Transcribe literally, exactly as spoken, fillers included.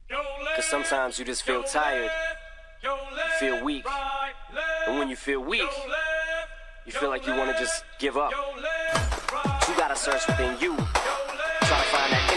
Cause sometimes you just feel tired, you feel weak, and when you feel weak, you feel like you wanna just give up. You gotta search within you, try to find that